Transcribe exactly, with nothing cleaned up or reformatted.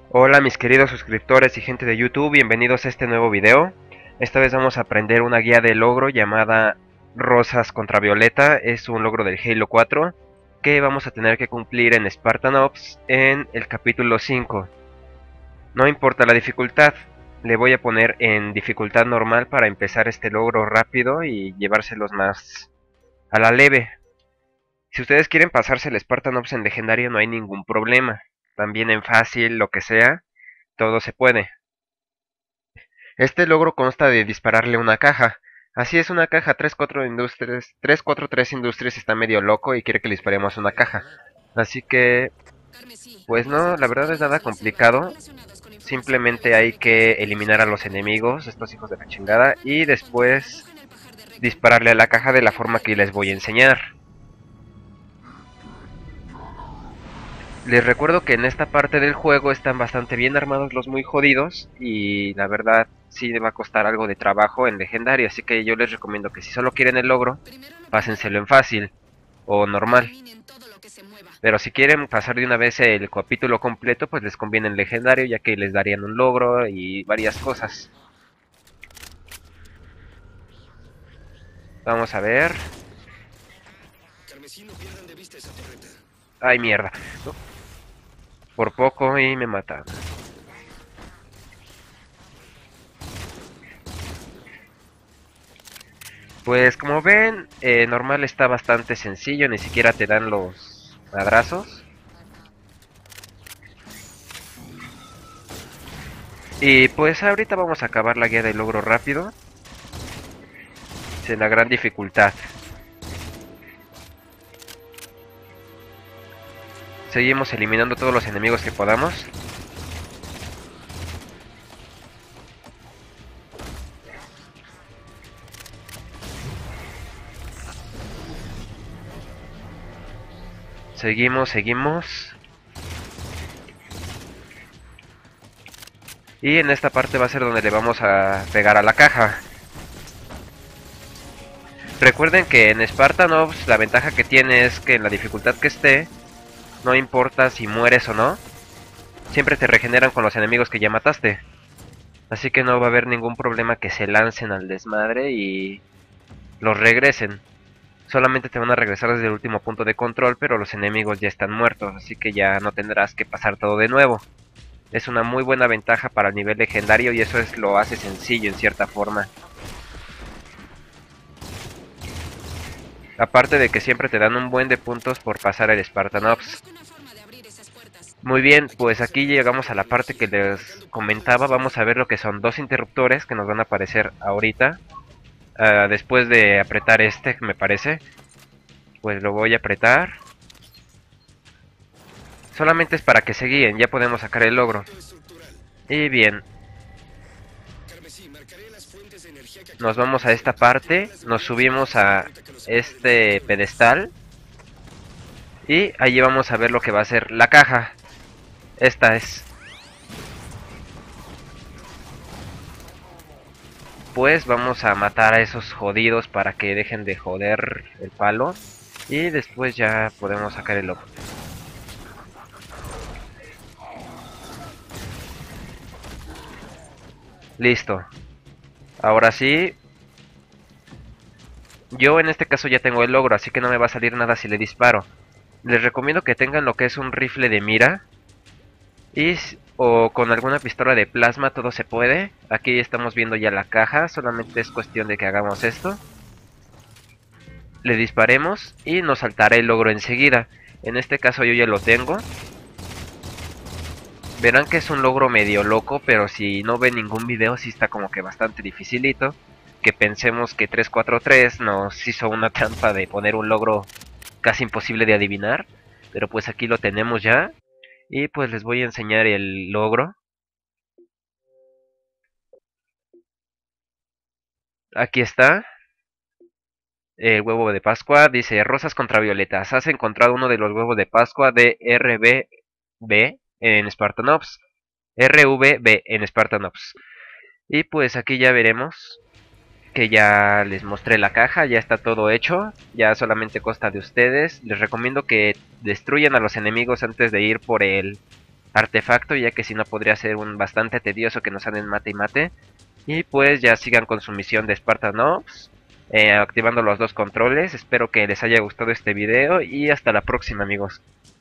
Hola mis queridos suscriptores y gente de YouTube, bienvenidos a este nuevo video. Esta vez vamos a aprender una guía de logro llamada Rosas contra Violeta. Es un logro del Halo cuatro que vamos a tener que cumplir en Spartan Ops en el capítulo cinco. No importa la dificultad, le voy a poner en dificultad normal para empezar este logro rápido y llevárselos más a la leve. Si ustedes quieren pasarse el Spartan Ops en legendario no hay ningún problema. También en fácil, lo que sea, todo se puede. Este logro consta de dispararle una caja. Así es, una caja. tres cuatro Industries, tres cuatro tres Industries está medio loco y quiere que le disparemos una caja. Así que, pues no, la verdad es nada complicado. Simplemente hay que eliminar a los enemigos, estos hijos de la chingada, y después dispararle a la caja de la forma que les voy a enseñar. Les recuerdo que en esta parte del juego están bastante bien armados los muy jodidos y la verdad sí va a costar algo de trabajo en legendario, así que yo les recomiendo que si solo quieren el logro, pásenselo en fácil o normal. Pero si quieren pasar de una vez el capítulo completo, pues les conviene en legendario, ya que les darían un logro y varias cosas. Vamos a ver. Ay, mierda. Por poco y me mataron. Pues como ven, eh, normal está bastante sencillo, ni siquiera te dan los madrazos. Y pues ahorita vamos a acabar la guía de logro rápido. Sin la gran dificultad. Seguimos eliminando todos los enemigos que podamos. Seguimos, seguimos. Y en esta parte va a ser donde le vamos a pegar a la caja. Recuerden que en Spartan Ops la ventaja que tiene es que en la dificultad que esté, no importa si mueres o no, siempre te regeneran con los enemigos que ya mataste. Así que no va a haber ningún problema que se lancen al desmadre y los regresen. Solamente te van a regresar desde el último punto de control, pero los enemigos ya están muertos, así que ya no tendrás que pasar todo de nuevo. Es una muy buena ventaja para el nivel legendario y eso es lo hace sencillo en cierta forma. Aparte de que siempre te dan un buen de puntos por pasar el Spartan Ops. Muy bien, pues aquí llegamos a la parte que les comentaba. Vamos a ver lo que son dos interruptores que nos van a aparecer ahorita. Uh, después de apretar este, me parece. Pues lo voy a apretar. Solamente es para que se guíen, ya podemos sacar el logro. Y bien. Nos vamos a esta parte, nos subimos a este pedestal. Y allí vamos a ver lo que va a ser la caja. Esta es. Pues vamos a matar a esos jodidos para que dejen de joder el palo. Y después ya podemos sacar el logro. Listo. Ahora sí. Yo en este caso ya tengo el logro, así que no me va a salir nada si le disparo. Les recomiendo que tengan lo que es un rifle de mira. Y, o con alguna pistola de plasma, todo se puede. Aquí estamos viendo ya la caja, solamente es cuestión de que hagamos esto. Le disparemos y nos saltará el logro enseguida. En este caso yo ya lo tengo. Verán que es un logro medio loco, pero si no ven ningún video sí está como que bastante dificilito. Que pensemos que tres cuatro tres nos hizo una trampa de poner un logro casi imposible de adivinar. Pero pues aquí lo tenemos ya. Y pues les voy a enseñar el logro. Aquí está. El huevo de Pascua. Dice Rosas contra Violetas. Has encontrado uno de los huevos de Pascua de R B B en Spartan Ops. R V B en Spartan Ops. Y pues aquí ya veremos que ya les mostré la caja, ya está todo hecho, ya solamente consta de ustedes. Les recomiendo que destruyan a los enemigos antes de ir por el artefacto, ya que si no podría ser un bastante tedioso que nos anden mate y mate. Y pues ya sigan con su misión de Spartan Ops, eh, activando los dos controles. Espero que les haya gustado este video y hasta la próxima, amigos.